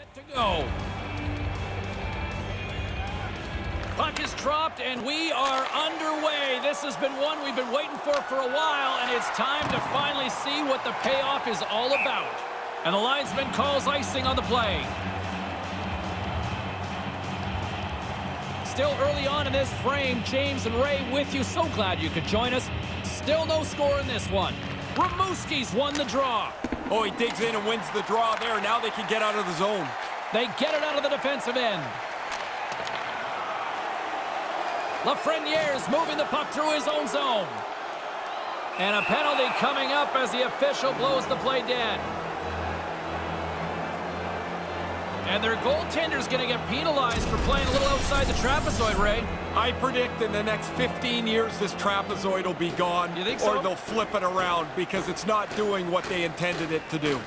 To go. Puck is dropped, and we are underway. This has been one we've been waiting for a while, and it's time to finally see what the payoff is all about. And the linesman calls icing on the play. Still early on in this frame, James and Ray with you. So glad you could join us. Still no score in this one. Rimouski's won the draw. Oh, he digs in and wins the draw there. Now they can get out of the zone. They get it out of the defensive end. Lafreniere's moving the puck through his own zone. And a penalty coming up as the official blows the play dead. And their goaltender's going to get penalized for playing a little outside the trapezoid, Ray. I predict in the next 15 years this trapezoid will be gone. You think so? Or they'll flip it around because it's not doing what they intended it to do.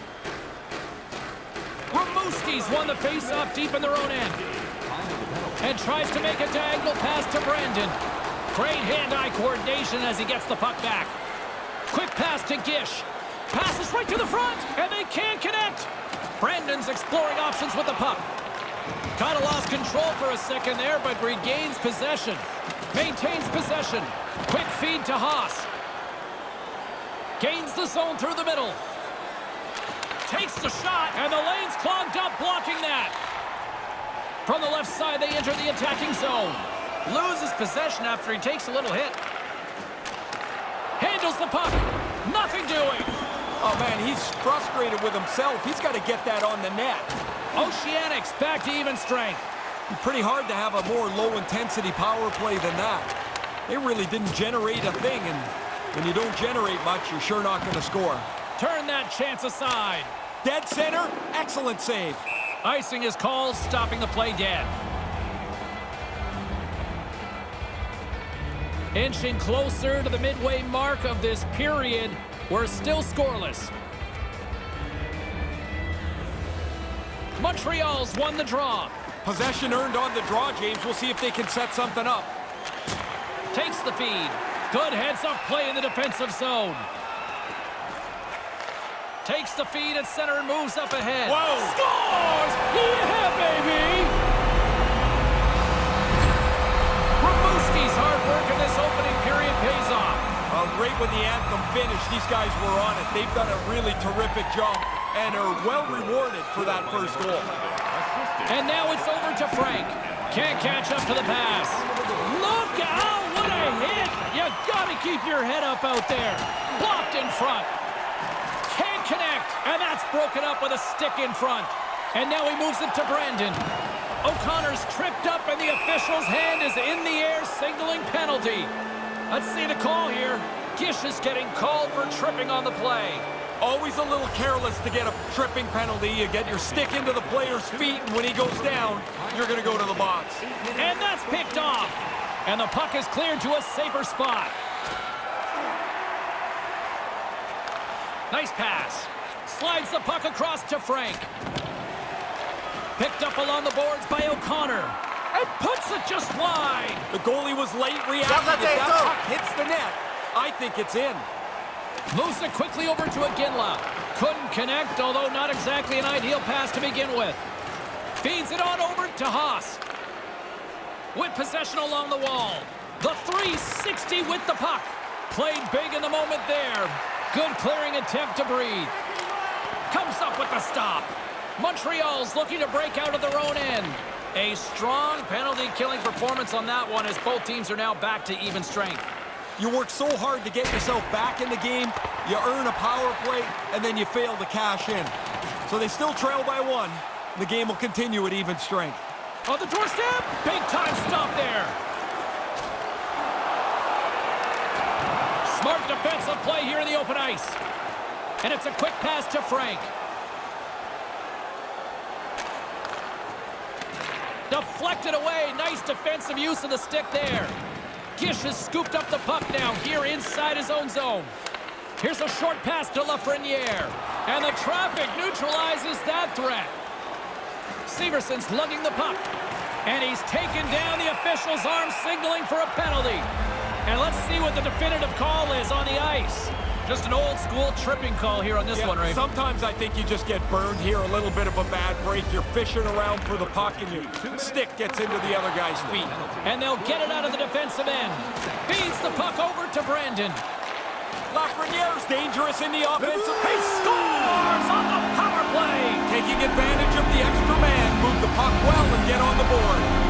Rimouski's won the faceoff deep in their own end. And tries to make a diagonal pass to Brandon. Great hand-eye coordination as he gets the puck back. Quick pass to Gish. Passes right to the front, and they can't connect. Brandon's exploring options with the puck. Kind of lost control for a second there, but regains possession. Maintains possession. Quick feed to Haas. Gains the zone through the middle. Takes the shot, and the lane's clogged up, blocking that. From the left side, they enter the attacking zone. Loses possession after he takes a little hit. Handles the puck. Nothing doing. Oh, man, he's frustrated with himself. He's got to get that on the net. Oceanics back to even strength. Pretty hard to have a more low-intensity power play than that. They really didn't generate a thing, and when you don't generate much, you're sure not going to score. Turn that chance aside. Dead center, excellent save. Icing is called, stopping the play dead. Inching closer to the midway mark of this period. We're still scoreless. Montreal's won the draw. Possession earned on the draw, James. We'll see if they can set something up. Takes the feed. Good heads-up play in the defensive zone. Takes the feed at center and moves up ahead. Whoa! Scores! Yeah, baby! Rimouski's hard work in this opening period pays off. Right when the anthem finished, these guys were on it. They've done a really terrific job and are well rewarded for that first goal. And now it's over to Frank. Can't catch up to the pass. Look out! What a hit! You gotta keep your head up out there. Blocked in front. Can't connect, and that's broken up with a stick in front. And now he moves it to Brandon. O'Connor's tripped up, and the official's hand is in the air, signaling penalty. Let's see the call here. Gish is getting called for tripping on the play. Always a little careless to get a tripping penalty. You get your stick into the player's feet, and when he goes down, you're going to go to the box. And that's picked off. And the puck is cleared to a safer spot. Nice pass. Slides the puck across to Frank. Picked up along the boards by O'Connor. And puts it just wide. The goalie was late reacting. If that puck hits the net, I think it's in. Moves it quickly over to Iginla. Couldn't connect, although not exactly an ideal pass to begin with. Feeds it on over to Haas. With possession along the wall. The 360 with the puck. Played big in the moment there. Good clearing attempt to breathe. Comes up with the stop. Montreal's looking to break out of their own end. A strong penalty-killing performance on that one as both teams are now back to even strength. You work so hard to get yourself back in the game, you earn a power play, and then you fail to cash in. So they still trail by one. The game will continue at even strength. On the doorstep, big-time stop there. Smart defensive play here in the open ice. And it's a quick pass to Frank. Deflected away. Nice defensive use of the stick there. Gish has scooped up the puck now here inside his own zone. Here's a short pass to Lafreniere. And the traffic neutralizes that threat. Severson's lugging the puck. And he's taken down the official's arm, signaling for a penalty. And let's see what the definitive call is on the ice. Just an old-school tripping call here on this one, Ray. Sometimes I think you just get burned here, a little bit of a bad break. You're fishing around for the puck, and your stick gets into the other guy's feet. And they'll get it out of the defensive end. Feeds the puck over to Brandon. Lafreniere's dangerous in the offensive. He scores on the power play. Taking advantage of the extra man. Move the puck well and get on the board.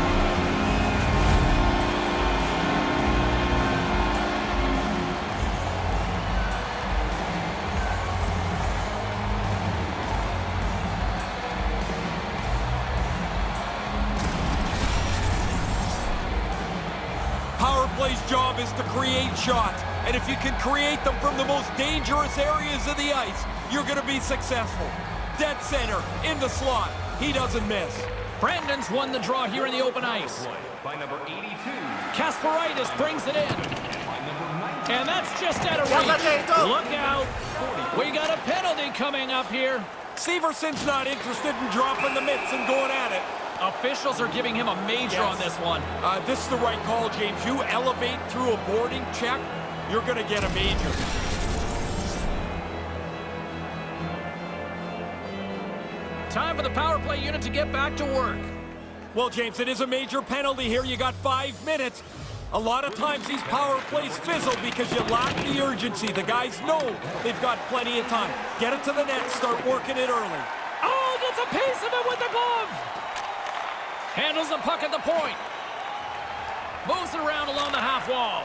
Power play's job is to create shots, and if you can create them from the most dangerous areas of the ice, you're going to be successful. Dead center, in the slot, he doesn't miss. Brandon's won the draw here in the open ice. By number 82. Kasparaitis brings it in. And that's just out of reach. Look out. We got a penalty coming up here. Severson's not interested in dropping the mitts and going at it. Officials are giving him a major on this one. This is the right call, James. You elevate through a boarding check, you're going to get a major. Time for the power play unit to get back to work. Well, James, it is a major penalty here. You got 5 minutes. A lot of times these power plays fizzle because you lack the urgency. The guys know they've got plenty of time. Get it to the net, start working it early. Oh, gets a piece of it with the glove. Handles the puck at the point. Moves it around along the half wall.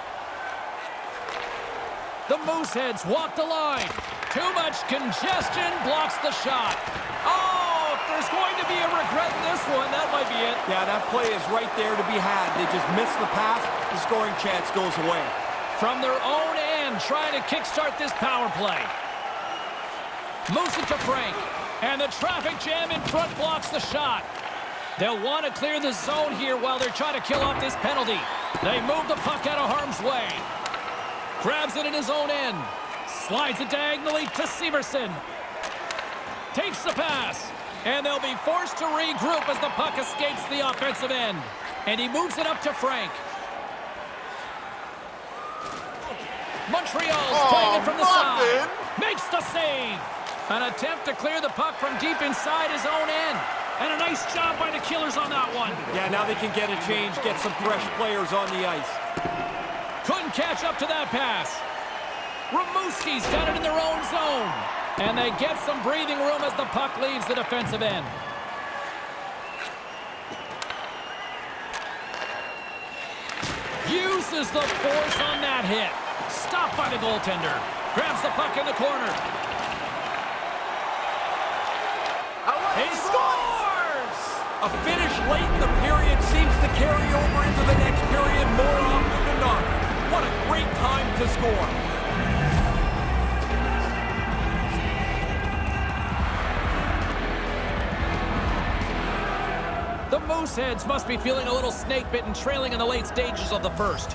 The Mooseheads walk the line. Too much congestion blocks the shot. Oh, if there's going to be a regret in this one, that might be it. Yeah, that play is right there to be had. They just miss the pass, the scoring chance goes away. From their own end, trying to kickstart this power play. Moves it to Frank. And the traffic jam in front blocks the shot. They'll want to clear the zone here while they're trying to kill off this penalty. They move the puck out of harm's way. Grabs it in his own end. Slides it diagonally to Severson. Takes the pass. And they'll be forced to regroup as the puck escapes the offensive end. And he moves it up to Frank. Montreal's playing it from the side. Makes the save. An attempt to clear the puck from deep inside his own end. And a nice job by the Killers on that one. Yeah, now they can get a change, get some fresh players on the ice. Couldn't catch up to that pass. Rimouski's got it in their own zone. And they get some breathing room as the puck leaves the defensive end. Uses the force on that hit. Stopped by the goaltender. Grabs the puck in the corner. He scores! A finish late in the period seems to carry over into the next period more often than not. What a great time to score. The Mooseheads must be feeling a little snake-bitten, trailing in the late stages of the first.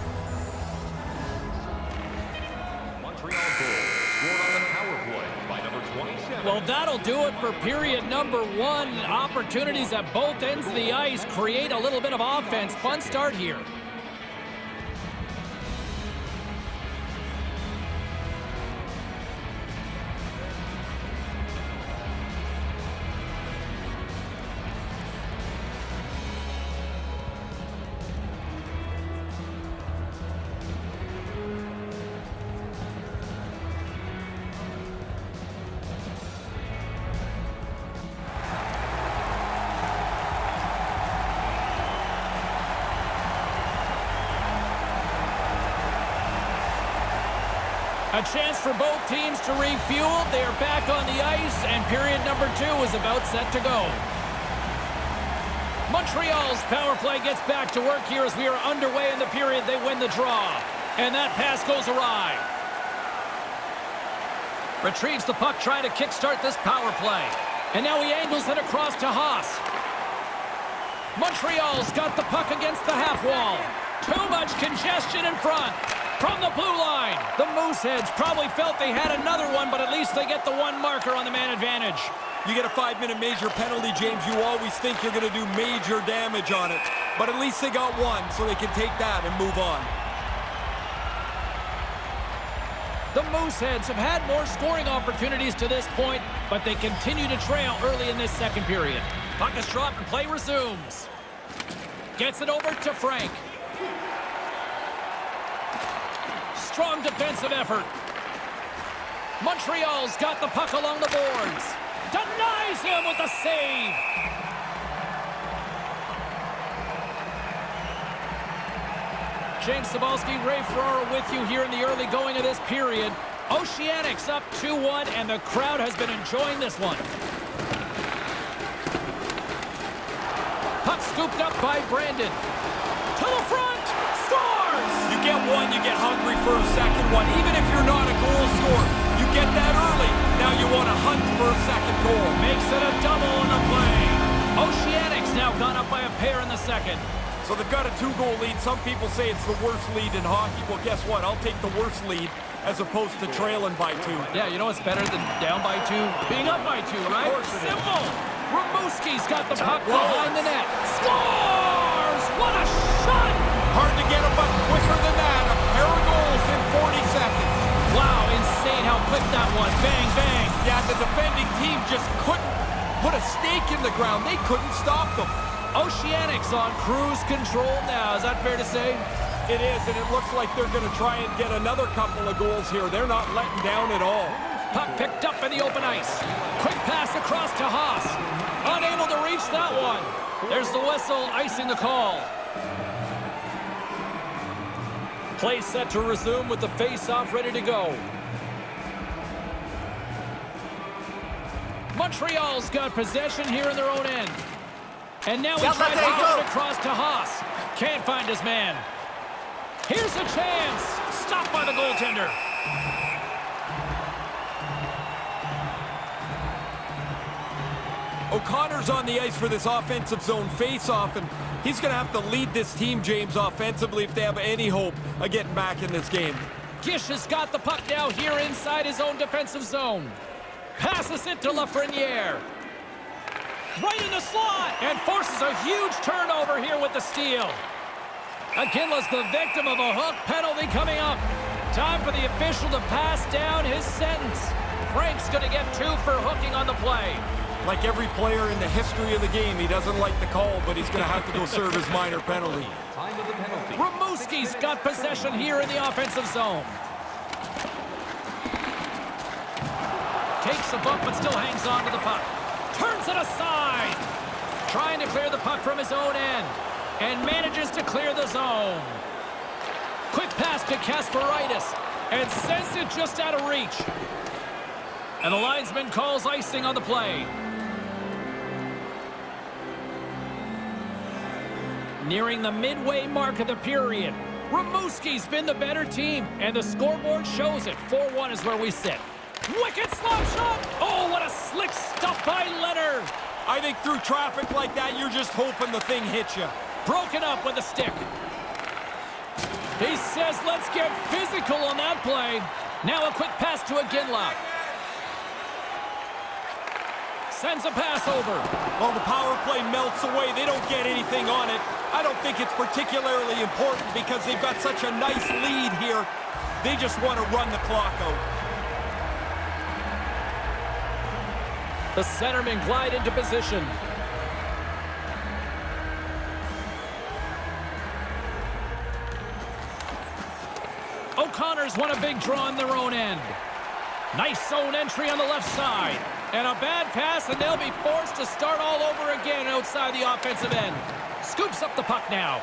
Montreal goal scored on the power play by number 27. Well, that'll do it for period number 1. Opportunities at both ends of the ice create a little bit of offense. Fun start here. A chance for both teams to refuel. They are back on the ice, and period number 2 is about set to go. Montreal's power play gets back to work here as we are underway in the period. They win the draw, and that pass goes awry. Retrieves the puck, trying to kickstart this power play. And now he angles it across to Haas. Montreal's got the puck against the half wall. Too much congestion in front. From the blue line, the Mooseheads probably felt they had another one, but at least they get the one marker on the man advantage. You get a 5-minute major penalty, James, you always think you're going to do major damage on it. But at least they got one, so they can take that and move on. The Mooseheads have had more scoring opportunities to this point, but they continue to trail early in this second period. Puck is dropped and play resumes. Gets it over to Frank. Strong defensive effort. Montreal's got the puck along the boards. Denies him with a save. James Cybulski, Ray Ferraro with you here in the early going of this period. Oceanics up 2-1, and the crowd has been enjoying this one. Puck scooped up by Brandon. To the front, scores! You get one, you get hungry for a second one. Even if you're not a goal scorer, you get that early. Now you want to hunt for a second goal. Makes it a double on the play. Oceanics now gone up by a pair in the second. So they've got a 2-goal lead. Some people say it's the worst lead in hockey. Well, guess what? I'll take the worst lead as opposed to trailing by 2. Yeah, you know what's better than down by 2? Being up by 2, right? Of course it is. Simple. Rimouski's got the puck behind the net. Scores! What a shot! Hard to get a buck quicker than that. A pair of goals in 40 seconds. Wow, insane how quick that was. Bang, bang. Yeah, the defending team just couldn't put a stake in the ground. They couldn't stop them. Oceanics on cruise control now. Is that fair to say? It is, and it looks like they're going to try and get another couple of goals here. They're not letting down at all. Puck picked up in the open ice. Quick pass across to Haas. Unable to reach that one. There's the whistle, icing the call. Play set to resume with the face-off ready to go. Montreal's got possession here in their own end. And now he tries to get it across to Haas. Can't find his man. Here's a chance. Stopped by the goaltender. O'Connor's on the ice for this offensive zone face-off, and he's going to have to lead this team, James, offensively if they have any hope of getting back in this game. Gish has got the puck now here inside his own defensive zone. Passes it to Lafreniere. Right in the slot, and forces a huge turnover here with the steal. Aginla's the victim of a hook penalty coming up. Time for the official to pass down his sentence. Frank's going to get 2 for hooking on the play. Like every player in the history of the game, he doesn't like the call, but he's going to have to go serve his minor penalty. Time of the penalty. Rimouski's got possession here in the offensive zone. Takes a bump, but still hangs on to the puck. Turns it aside. Trying to clear the puck from his own end. And manages to clear the zone. Quick pass to Kasparaitis. And sends it just out of reach. And the linesman calls icing on the play. Nearing the midway mark of the period. Rimouski's been the better team. And the scoreboard shows it. 4-1 is where we sit. Wicked slap shot! Oh, what a slick stuff by Leonard! I think through traffic like that, you're just hoping the thing hits you. Broken up with a stick. He says, let's get physical on that play. Now a quick pass to Aginla. Sends a pass over. Well, the power play melts away. They don't get anything on it. I don't think it's particularly important because they've got such a nice lead here. They just want to run the clock out. The centermen glide into position. O'Connor's won a big draw on their own end. Nice zone entry on the left side. And a bad pass, and they'll be forced to start all over again outside the offensive end. Scoops up the puck now.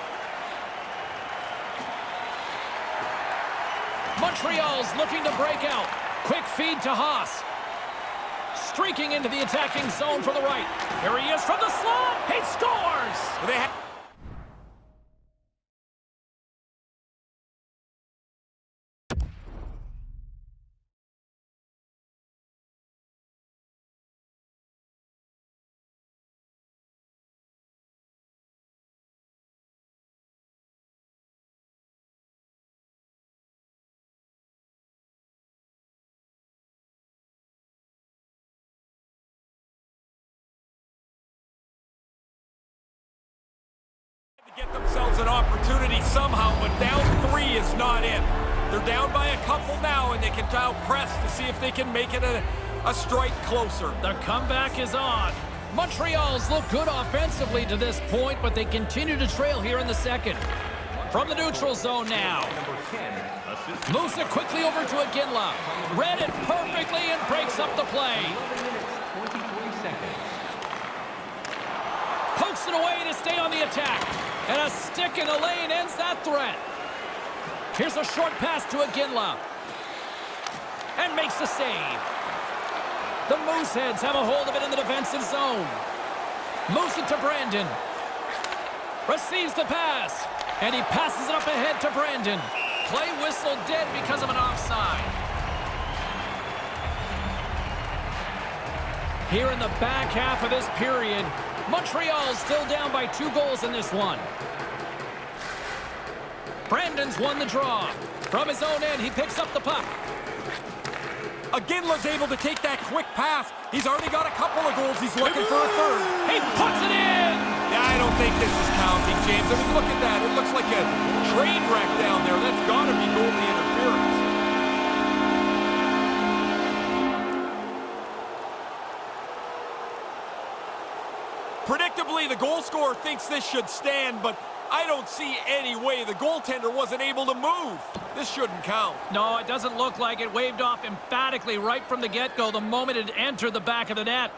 Montreal's looking to break out. Quick feed to Haas. Streaking into the attacking zone for the right. Here he is from the slot. He scores! Get themselves an opportunity somehow, but down 3 is not it. They're down by a couple now, and they can now press to see if they can make it a strike closer. The comeback is on. Montreal's look good offensively to this point, but they continue to trail here in the second. From the neutral zone now. Moves it quickly over to Iginla. Read it perfectly and breaks up the play. 23 seconds. Pokes it away to stay on the attack. And a stick in the lane ends that threat. Here's a short pass to Iginla. And makes the save. The Mooseheads have a hold of it in the defensive zone. Moves it to Brandon. Receives the pass. And he passes it up ahead to Brandon. Play whistle dead because of an offside. Here in the back half of this period, Montreal's still down by 2 goals in this one. Brandon's won the draw. From his own end, he picks up the puck. Iginla's able to take that quick pass. He's already got a couple of goals. He's looking for a third. He puts it in! Yeah, I don't think this is counting, James. I mean, look at that. It looks like a train wreck down there. That's got to be goalie interference. Predictably, the goal scorer thinks this should stand, but I don't see any way the goaltender wasn't able to move. This shouldn't count. No, it doesn't look like it. Waved off emphatically right from the get-go the moment it entered the back of the net.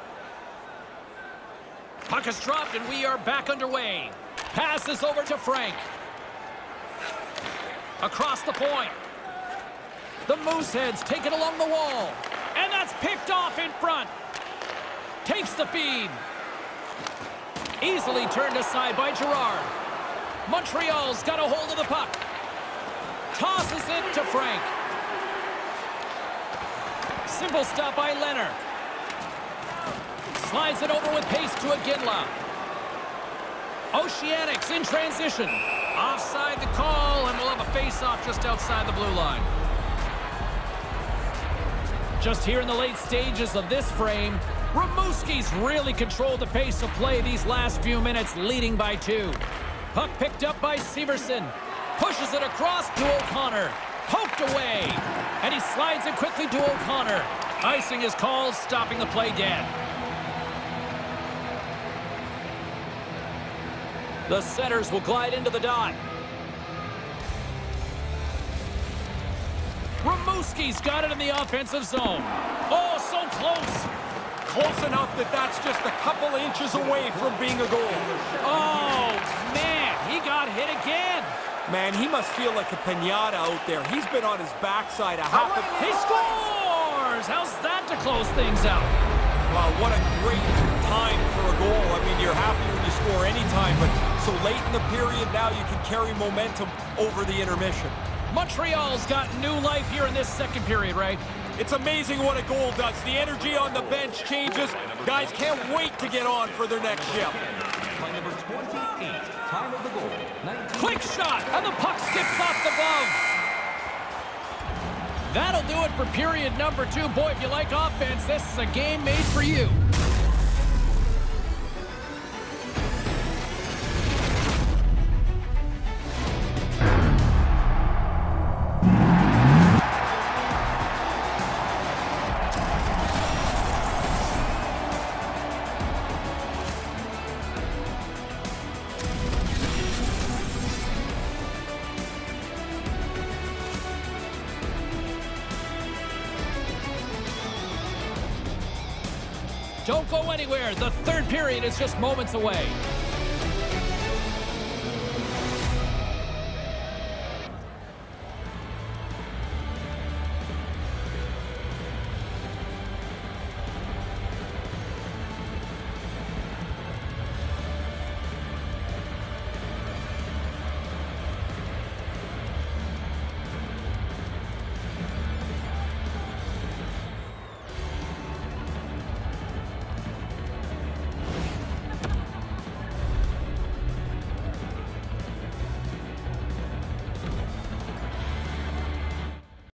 Puck is dropped and we are back underway. Passes over to Frank. Across the point. The Mooseheads take it along the wall. And that's picked off in front. Takes the feed. Easily turned aside by Girard. Montreal's got a hold of the puck. Tosses it to Frank. Simple stop by Leonard. Slides it over with pace to Iginla. Oceanics in transition. Offside the call, and we'll have a face-off just outside the blue line. Just here in the late stages of this frame, Rimouski's really controlled the pace of play these last few minutes, leading by 2. Puck picked up by Severson. Pushes it across to O'Connor. Poked away. And he slides it quickly to O'Connor. Icing is called, stopping the play dead. The Senators will glide into the dot. Rimouski's got it in the offensive zone. Oh, so close. Close enough that that's just a couple inches away from being a goal. Oh, man, he got hit again. Man, he must feel like a piñata out there. He's been on his backside a half a... He scores! How's that to close things out? Wow, what a great time for a goal. I mean, you're happy when you score any time, but so late in the period, now you can carry momentum over the intermission. Montreal's got new life here in this second period, right? It's amazing what a goal does. The energy on the bench changes. Guys can't wait to get on for their next shift. By number 28, time of the goal, 19. Quick shot, and the puck skips off the glove. That'll do it for period number 2. Boy, if you like offense, this is a game made for you. Don't go anywhere. The third period is just moments away.